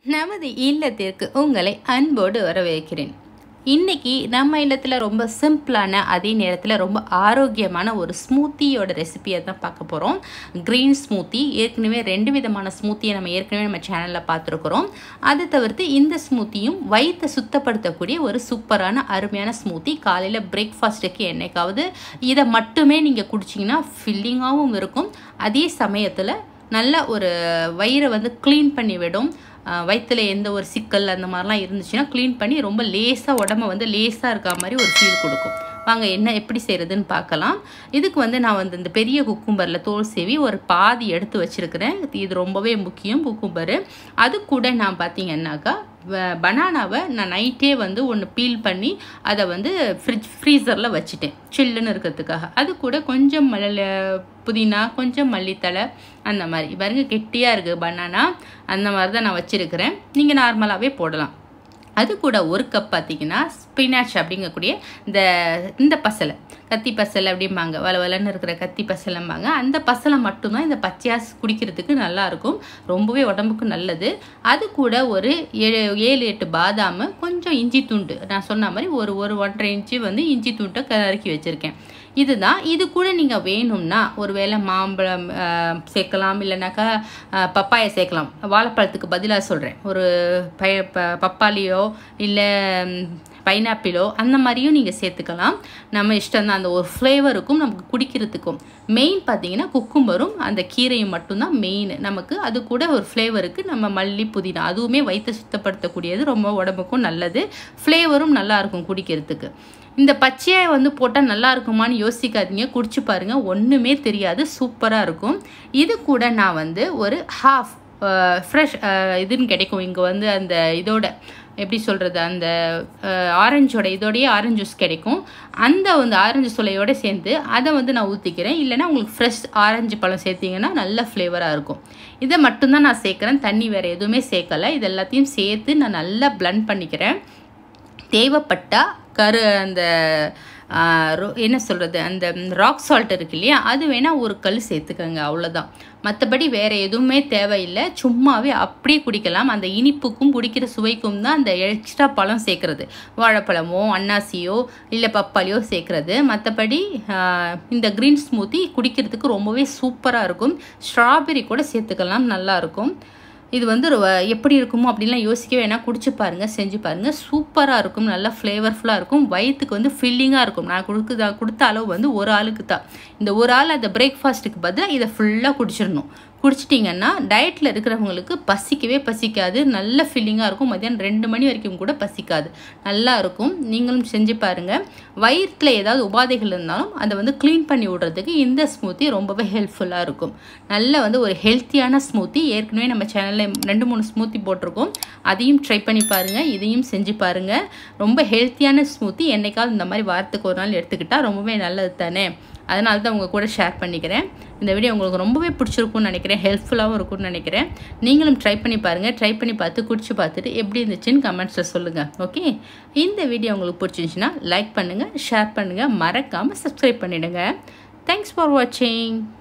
நமது இல்லத்திற்கு உங்களை அன்போடு வரவேற்கிறேன். இன்னைக்கு நம்ம இல்லத்தில் ரொம்ப சிம்பிளான அதே நேரத்தில் ரொம்ப ஆரோக்கியமான ஒரு ஸ்மூத்தியோட ரெசிபியை தான் பார்க்க போகிறோம். Green smoothie. ஏற்கனவே 2 விதமான ஸ்மூத்தியை நம்ம சேனலில் பார்த்துருக்குறோம். அதை தவிர்த்து இந்த ஸ்மூத்தியும் வயிற்றை சுத்தப்படுத்தக்கூடிய ஒரு சூப்பரான அருமையான ஸ்மூத்தி. காலையில் பிரேக்ஃபாஸ்ட்டுக்கு என்னைக்காவது இதை மட்டுமே நீங்கள் குடிச்சிங்கன்னா ஃபில்லிங்காகவும் இருக்கும். அதே சமயத்தில் நல்ல ஒரு வயிறை க்ளீன் பண்ணி விடும். வயிற்றுல எந்த ஒரு சிக்கல் அந்த மாதிரிலாம் இருந்துச்சுன்னா க்ளீன் பண்ணி ரொம்ப லேசாக உடம்பை லேசாக இருக்க மாதிரி ஒரு ஃபீல் கொடுக்கும். வாங்க எப்படி செய்கிறதுன்னு பார்க்கலாம். இதுக்கு நான் இந்த பெரிய குக்கும்பரில் தோல் சேவி ஒரு பாதி எடுத்து வச்சுருக்கிறேன். இது ரொம்பவே முக்கியம் குக்கும்பரு. அது கூட நான் பார்த்தீங்கன்னாக்கா பனானாவை நான் நைட்டே ஒன்று பீல் பண்ணி அதை ஃப்ரீசரில் வச்சுட்டேன் சில்லுன்னு இருக்கிறதுக்காக. அது கூட கொஞ்சம் புதினா, கொஞ்சம் மல்லித்தலை, அந்த மாதிரி பாருங்க கெட்டியாக இருக்குது பனானா. அந்த மாதிரி தான் நான் வச்சுருக்கிறேன். நீங்கள் நார்மலாகவே போடலாம். அது கூட ஒரு கப் பார்த்தீங்கன்னா ஸ்பினாச் அப்படிங்கக்கூடிய இந்த பசலை, கத்தி பசலை அப்படிம்பாங்க, வளன்னு இருக்கிற கத்தி பசலைம்பாங்க. அந்த பசலை மட்டும்தான் இந்த பச்சையாஸ் குடிக்கிறதுக்கு நல்லாயிருக்கும், ரொம்பவே உடம்புக்கு நல்லது. அது கூட ஒரு 7-8 பாதாம், கொஞ்சம் இஞ்சி துண்டு, நான் சொன்ன மாதிரி ஒரு 1.5 இன்ச்சு இஞ்சி துண்டை கறக்கி வச்சுருக்கேன். இதுதான். இது கூட நீங்கள் வேணும்னா ஒரு வேளை மாம்பழம் சேர்க்கலாம், இல்லைனாக்கா பப்பாயை சேர்க்கலாம். வாழைப்பழத்துக்கு பதிலாக சொல்கிறேன். ஒரு பப்பாளியோ இல்லை பைனாப்பிளோ அந்த மாதிரியும் நீங்கள் சேர்த்துக்கலாம். நம்ம இஷ்டம் தான். அந்த ஒரு ஃப்ளேவருக்கும் நமக்கு குடிக்கிறதுக்கும் மெயின் பார்த்தீங்கன்னா குக்கும்பரும் அந்த கீரையும் மட்டும்தான் மெயின் நமக்கு. அது கூட ஒரு ஃப்ளேவருக்கு நம்ம மல்லி, புதினா, அதுவுமே வயிற்றை சுத்தப்படுத்தக்கூடியது, ரொம்ப உடம்புக்கும் நல்லது, ஃப்ளேவரும் நல்லாயிருக்கும் குடிக்கிறதுக்கு. இந்த பச்சையை போட்டால் நல்லா இருக்குமான்னு யோசிக்காதீங்க, குடிச்சு பாருங்கள், ஒன்றுமே தெரியாது, சூப்பராக இருக்கும். இது கூட நான் ஒரு ஹாஃப் ஃப்ரெஷ் இதுன்னு கிடைக்கும் இங்கே அந்த இதோட எப்படி சொல்கிறது, அந்த ஆரஞ்சோட இதோடையே ஆரஞ்சு ஜூஸ் கிடைக்கும். அந்த ஆரஞ்சு சுளையோடு சேர்ந்து அதை நான் ஊற்றிக்கிறேன். இல்லைனா உங்களுக்கு ஃப்ரெஷ் ஆரஞ்சு பழம் சேர்த்திங்கன்னா நல்ல ஃப்ளேவராக இருக்கும். இதை மட்டும்தான் நான் சேர்க்குறேன், தண்ணி வேறு எதுவுமே சேர்க்கலை. இது எல்லாத்தையும் சேர்த்து நான் நல்லா பிளண்ட் பண்ணிக்கிறேன். தேவைப்பட்டால் அந்த என்ன சொல்கிறது, அந்த ராக் சால்ட் இருக்கு இல்லையா, அது வேணால் ஒரு கல் சேர்த்துக்கோங்க, அவ்வளோதான். மற்றபடி வேறு எதுவுமே தேவையில்லை. சும்மாவே அப்படியே குடிக்கலாம். அந்த இனிப்புக்கும் குடிக்கிற சுவைக்கும் தான் அந்த எக்ஸ்ட்ரா பழம் சேர்க்குறது, வாழைப்பழமோ அன்னாசியோ இல்லை பப்பாளியோ சேர்க்குறது. மற்றபடி இந்த க்ரீன் ஸ்மூத்தி குடிக்கிறதுக்கு ரொம்பவே சூப்பராக இருக்கும். ஸ்ட்ராபெரி கூட சேர்த்துக்கலாம், நல்லாயிருக்கும். இது எப்படி இருக்குமோ அப்படின்லாம் யோசிக்க வேணால், குடிச்சு பாருங்கள், செஞ்சு பாருங்கள், சூப்பராக இருக்கும், நல்லா ஃப்ளேவர்ஃபுல்லாக இருக்கும், வயிற்றுக்கு ஃபில்லிங்காக இருக்கும். நான் கொடுத்த அளவு ஒரு ஆளுக்கு தான். இந்த ஒரு ஆள் அந்த பிரேக்ஃபாஸ்ட்டுக்கு பதிலாக இதை ஃபுல்லாக குடிச்சிடணும். குடிச்சிட்டிங்கன்னா டயட்டில் இருக்கிறவங்களுக்கு பசிக்கவே பசிக்காது, நல்ல ஃபில்லிங்காக இருக்கும். மதியானம் 2 மணி வரைக்கும் கூட பசிக்காது, நல்லா இருக்கும். நீங்களும் செஞ்சு பாருங்கள். வயிற்றில் ஏதாவது உபாதைகள் இருந்தாலும் அதை க்ளீன் பண்ணி விடுறதுக்கு இந்த ஸ்மூத்தி ரொம்பவே ஹெல்ப்ஃபுல்லாக இருக்கும். நல்ல ஒரு ஹெல்த்தியான ஸ்மூத்தி. ஏற்கனவே நம்ம சேனலில் 2-3 ஸ்மூத்தி போட்டிருக்கோம், அதையும் ட்ரை பண்ணி பாருங்கள், இதையும் செஞ்சு பாருங்கள். ரொம்ப ஹெல்த்தியான ஸ்மூத்தி. என்னைக்காவது இந்த மாதிரி வாரத்துக்கு ஒரு நாள் எடுத்துக்கிட்டால் ரொம்பவே நல்லது தானே. அதனால தான் உங்கள் கூட ஷேர் பண்ணிக்கிறேன். இந்த வீடியோ உங்களுக்கு ரொம்பவே பிடிச்சிருக்கும்னு நினைக்கிறேன், ஹெல்ப்ஃபுல்லாகவும் இருக்கும்னு நினைக்கிறேன். நீங்களும் ட்ரை பண்ணி பாருங்கள். ட்ரை பண்ணி பார்த்து குடிச்சு பார்த்துட்டு எப்படி இருந்துச்சுன்னு கமெண்ட்ஸில் சொல்லுங்கள். ஓகே, இந்த வீடியோ உங்களுக்கு பிடிச்சிருந்துச்சுன்னா லைக் பண்ணுங்கள், ஷேர் பண்ணுங்கள், மறக்காமல் சப்ஸ்கிரைப் பண்ணிவிடுங்க. தேங்க்ஸ் ஃபார் வாட்சிங்.